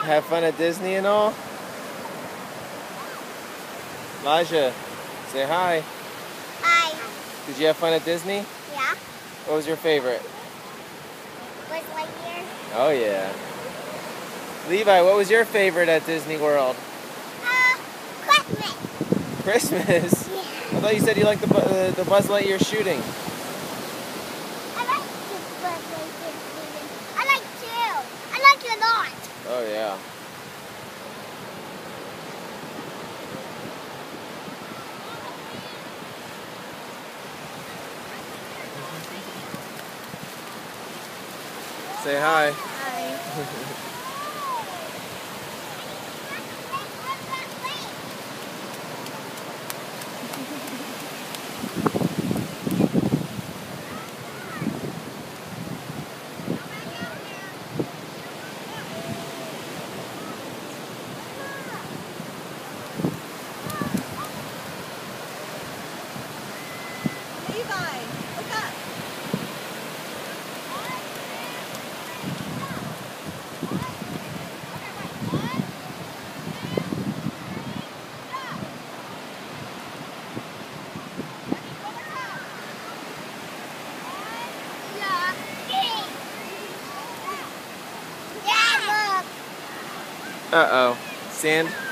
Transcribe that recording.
Have fun at Disney and all? Elijah, say hi. Hi. Did you have fun at Disney? Yeah. What was your favorite? Buzz Lightyear. Oh yeah. Levi, what was your favorite at Disney World? Christmas. Christmas? Yeah. I thought you said you liked the Buzz Lightyear shooting. I like the Buzz Lightyear shooting. I like too. I like it a lot. Oh yeah. Say hi. Hi. Levi, look up. Uh-oh. Sand?